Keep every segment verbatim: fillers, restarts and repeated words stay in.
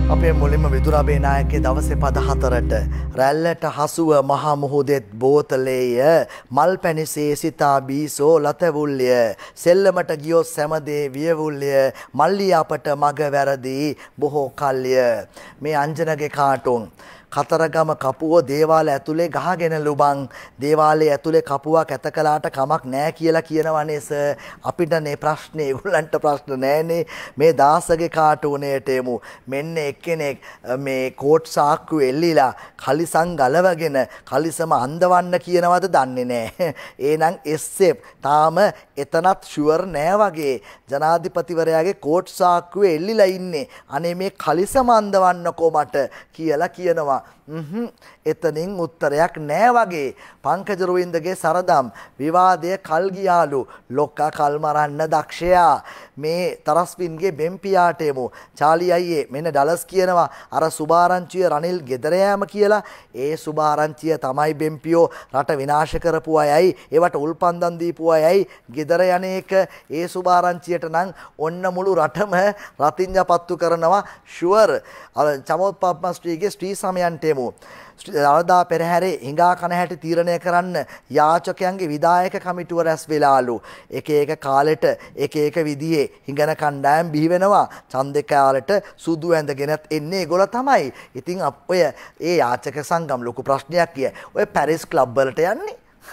අපේ මුලින්ම විදුරාබේ නායකගේ දවසේ පද හතරට රැල්ලට හසුව මහා මුහුදෙත් බෝතලේය මල් පැණිසේ සිතා බීසෝ ලතවුල්ය සෙල්ලමට ගියොත් සෑමදේ වියවුල්ය මල්ලි අපට මග වැරදි බොහෝ කල්ය. මේ අංජනගේ කාටුන් කතරගම කපුව දේවාල ඇතුලේ ගහගෙන ලුබන් දේවාලයේ ඇතුලේ කපුවක් ඇත කළාට කමක් නැහැ කියලා කියනවනේස. අපිට මේ ප්‍රශ්නේ ඒගොල්ලන්ට ප්‍රශ්න නැහැනේ. මේ දාසගේ කාටුනේට එමු. මෙන්න එක්කෙනෙක් මේ කෝට් සාක්කුව එල්ලිලා කලිසම් ගලවගෙන කලිසම අඳවන්න කියනවද දන්නේ නැහැ. එහෙනම් එස්සෙප් තාම එතනත් ෂුවර් නෑ වගේ. ජනාධිපතිවරයාගේ කෝට් සාක්කුව එල්ලිලා ඉන්නේ. අනේ මේ කලිසම අඳවන්නකෝ මට කියලා කියනවා. හ්ම් එතනින් උත්තරයක් නෑ වගේ. පංකජ රුවින්දගේ සරදම් විවාදය කල් ගියාලු ලොක්කා කල් මරන්න දක්ෂයා. මේ තරස්වින්ගේ බෙම්පියාට එමු. චාලි අයියේ මෙන්න ඩලස් කියනවා අර සුභාරංචිය රනිල් ගෙදර යෑම කියලා. ඒ සුභාරංචිය තමයි බෙම්පියෝ රට විනාශ කරපු අයයි ඒවට උල්පන්දම් දීපු අයයි ගෙදර යන්නේක. ඒ සුභාරංචියට නම් ඔන්න මුළු රටම රතිඤ්ඤපත්තු කරනවා ෂුවර්. චමෝත් පබ්මස්ට්‍රීගේ ශ්‍රී සමයන්ට එමු. අරදා පෙරහැරේ හිඟා කන හැටි තීරණය කරන්න යාචකයන්ගේ විධායක කමිටුව රැස් වෙලාලු. එක එක කාලෙට එක එක විදිහේ හිඟන කණ්ඩායම් බිහි වෙනවා. ඡන්දේ කාලෙට සුදු ඇඳගෙනත් එන්නේ ඒගොල්ලෝ තමයි. ඉතින් ඔය ඒ යාචක සංගම් ලොකු ප්‍රශ්නයක් කිය. ඔය පැරිස් ක්ලබ් වලට යන්නේ.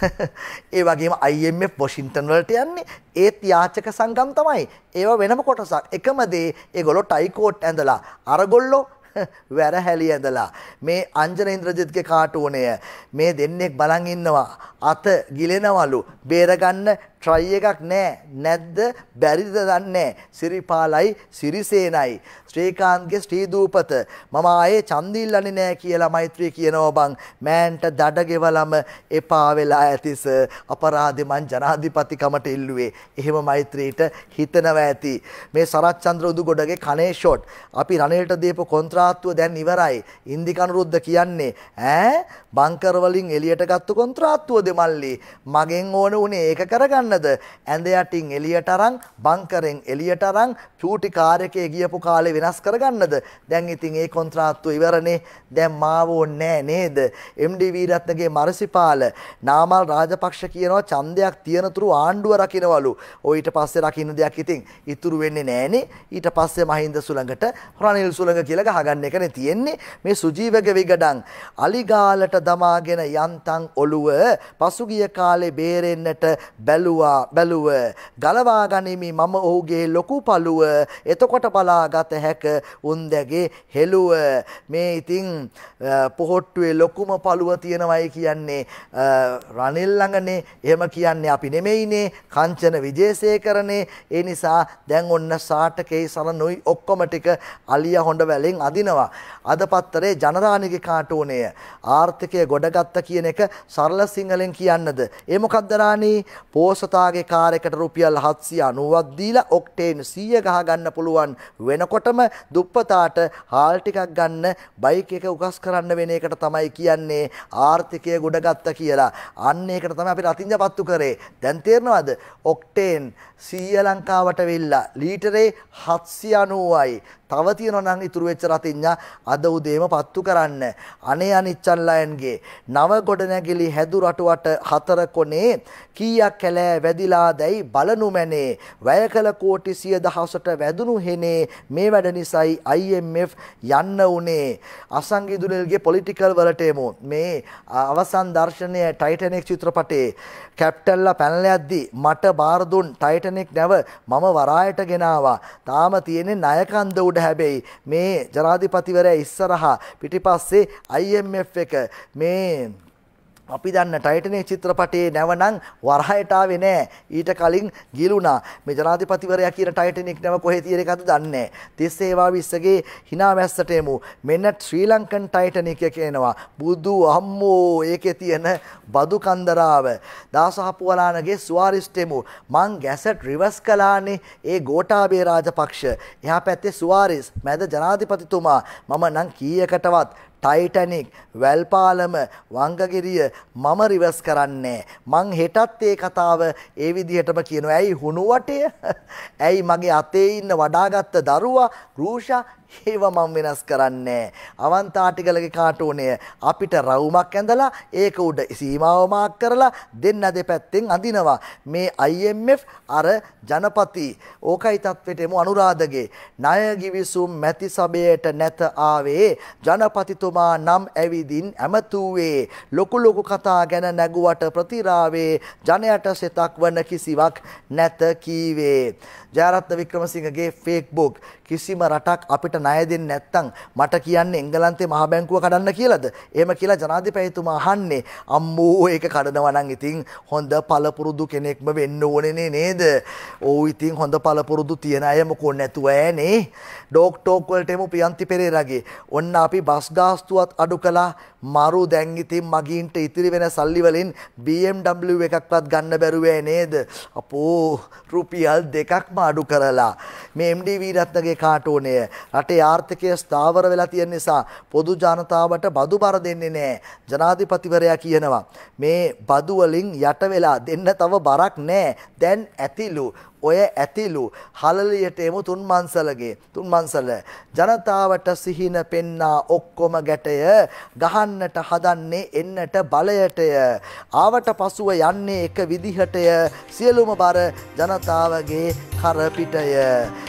ඒ වගේම I M F වොෂින්ටන් වලට යන්නේ ඒත් යාචක සංගම් තමයි. ඒව වෙනම කොටසක්. එකම දේ ඒගොල්ලෝ ටයි කෝට් ඇඳලා අරගොල්ලෝ වැරහැලි ඇඳලා. මේ අංජන ඉන්ද්‍රජිත්ගේ කාටුනය මේ දෙන්නෙක් බලන් ඉන්නවා. අත ගිලෙනවලු. බේරගන්න ට්‍රයි එකක් නෑ. නැද්ද බැරිද දන්නේ. සිරිපාලයි සිරිසේනයි ශ්‍රීකාන්ත්ගේ ශ්‍රී දූපත මම ආයේ ඡන්දිල්ලන්නේ නෑ කියලා මෛත්‍රී කියනවා බං. මෑන්ට දඩ ගෙවලම එපා වෙලා ඇතිස අපරාධෙ මං ජනාධිපතිකමට ඉල්ලුවේ. එහෙම මෛත්‍රීට හිතනවා ඇති. මේ සරත් චන්ද්‍ර උදුගොඩගේ කනේ ෂොට් අපි රණේට දීපු කොන්ත්‍රාත්තුව දැන් ඉවරයි. ඉන්දික අනුරුද්ධ කියන්නේ ඈ බංකර් වලින් එළියට ගත්තු කොන්ත්‍රාත්තුව දෙමල්ලි මගෙන් ඕන උනේ ඒක කරගන්නද. ඇඳ යටින් එළියට අරන් බංකරෙන් එළියට අරන් චූටි කාර් එකේ ගියපු කාලේ වෙනස් කරගන්නද. දැන් ඉතින් ඒ කොන්ත්‍රාත්තුව ඉවරනේ. දැන් මාව ඕනේ නේද. එම් ඩී වීරත්නගේ මරසිපාල නාමල් රාජපක්ෂ කියනවා ඡන්දයක් තියනතුරු ආණ්ඩුව රකින්නවලු. ඔය ඊට පස්සේ රකින්න දෙයක් ඉතින් ඉතුරු වෙන්නේ නැහනේ. ඊට පස්සේ මහින්ද සුළඟට රනිල් සුළඟ කියලා ගහගන්න එකනේ තියෙන්නේ. මේ සුජීවගේ විගඩන් අලිගාලට දමාගෙන යන්තම් ඔළුව පසුගිය කාලේ බේරෙන්නට බැලුවා බැලුව ගලවා ගනිමි මම ඔහුගේ ලොකු පළුව එතකොට බලාගත හැක උන්දගේ හෙළුව. මේ ඉතින් පොහොට්ටුවේ ලොකුම පළුව තියෙනවයි කියන්නේ රනිල් ළඟනේ. එහෙම කියන්නේ අපි නෙමෙයිනේ කංචන විජේසේකරනේ. ඒ නිසා දැන් ඔන්න සාටකේ සරණුයි ඔක්කොම ටික අලියා හොඬ වැලෙන් අදිනවා. අද පත්තරේ ජනරාණිගේ කාටුනය ආර්ථිකය ගොඩගත්ත කියන එක සරල සිංහලෙන් කියන්නද. ඒ මොකක්ද රාණී? පෝසතාගේ කාර් එකට රුපියල් හත්සිය අනූවක් දීලා ඔක්ටේන් සීය ගහ ගන්න පුළුවන් වෙනකොටම දුප්පතාට හාල් ටිකක් ගන්න බයික් එක උකස් කරන්න වෙන එකට තමයි කියන්නේ ආර්ථිකය ගොඩගත්ත කියලා. අන්න ඒකට තමයි අපි රතිඤ්ඤපත්තු කරේ. දැන් තේරෙනවද? ඔක්ටේන් සීය ලංකාවට වෙilla ලීටරේ හත්සිය අනූවයි. තව තියෙනවා නම් ඉතුරු වෙච්ච රතිඤ්ඤා අද උදේම පත්තු කරන්න. අනේ අනිච්චන් ලයන්ගේ නව ගොඩනැගිලි හැදු රටුවට හතර කොනේ කීයක් කැලෑ වැදිලා දැයි බලනු මැනේ. වැය කළ කෝටි සිය දහසට වැදුණු හෙනේ මේ වැඩ නිසායි I M F යන්න උනේ. අසංගිදුලල්ගේ පොලිටිකල් වලට එමු. මේ අවසන් දර්ශනය ටයිටැනික් චිත්‍රපටයේ කැප්ටන්ලා පැනලා යද්දි මට බාර දුන් ටයිටැනික් නැව මම වරායට ගෙනාවා. තාම තියෙන්නේ ණයකන්ද උඩ. හැබැයි මේ ජනාධිපතිවරයා ඉස්සරහා පිටිපස්සේ I M F එක මේ අපි දන්න ටයිටැනික් චිත්‍රපටයේ නැවනම් වරහයට ආවේ නෑ. ඊට කලින් ගිලුණා. මේ ජනාධිපතිවරයා කියන ටයිටැනික් නැව කොහේ තියෙන එකද දන්නේ නෑ. තිස් ඒවා විස්සගේ hina වැස්සට එමු. මෙන්න ශ්‍රී ලංකන් ටයිටැනික් එක එනවා. බුදු අම්මෝ ඒකේ තියෙන බදු කන්දරාව. දාසහපුවලානගේ සුවාරිස්ට එමු. මං ගැසට් රිවර්ස් කළානේ. ඒ ගෝඨාභය රාජපක්ෂ. එහා පැත්තේ සුවාරිස්. මැද ජනාධිපතිතුමා. මම නම් කීයකටවත් ටයිටැනික් වැල්පාලම වංගගිරිය මම රිවර්ස් කරන්නේ. මං හෙටත් ඒ කතාව ඒ විදිහටම කියනවා. ඇයි හුණු වටය? ඇයි මගේ අතේ ඉන්න වඩාගත්ත දරුවා රූෂා ඒව මම වෙනස් කරන්නේ. අවන්ත ආටිකලගේ කාටුනේ අපිට රවුමක් ඇඳලා ඒක උඩ සීමාව මාක් කරලා දෙන්න දෙපැත්තෙන් අඳිනවා. මේ I M F අර ජනපති ඕකයි තත්වෙටම අනුරාධගේ ණය ගිවිසුම් මැති සභයට නැත ආවේ ජනපතිතුමා නම් ඇවිදින් ඇමතුවේ ලොකු ලොකු කතා ගැන නැගුවට ප්‍රතිරාවේ ජනයට සිතක් වන කිසිවක් නැත කීවේ. ජයරත්න වික්‍රමසිංහගේ ෆේස්බුක් කිසිම රටක් අපිට ණය දෙන්නේ නැත්නම් මට කියන්නේ එංගලන්තේ මහ බැංකුව කඩන්න කියලාද? එහෙම කියලා ජනාධිපතිතුමා අහන්නේ. අම්මෝ ඒක කඩනවා නම් ඉතින් හොඳ පළපුරුදු කෙනෙක්ම වෙන්න ඕනේ නේද? ඕ ඉතින් හොඳ පළපුරුදු තියන අය මොකෝ නැතුව ඈනේ. ඩොක් ටොක් වලට එමු ප්‍රියන්ති පෙරේරාගේ. ඔන්න අපි බස් ගාස්තුවත් අඩු කළා. මරු දැන් ඉතින් මගින්ට ඉතිරි වෙන සල්ලි වලින් B M W එකක්වත් ගන්න බැරුවේ නේද? අපෝ රුපියල් දෙකක්ම අඩු කරලා මේ M D වීරත්නගේ කාටෝනේ රටේ ආර්ථිකය ස්ථාවර වෙලා තියෙන නිසා පොදු ජනතාවට බදු බර දෙන්නේ නැහැ. ජනාධිපතිවරයා කියනවා මේ බදු වලින් යට වෙලා දෙන්න තව බරක් නැහැ. දැන් ඇතිලු ඔය ඇතිලු හලලියට එමු තුන්මන්සලගේ තුන්මන්සල ජනතාවට සිහින පෙන්නා ඔක්කොම ගැටය ගහන්නට හදන්නේ එන්නට බලයටය ආවට පසුව යන්නේ එක විදිහටය සියලුම බර ජනතාවගේ කරපිටය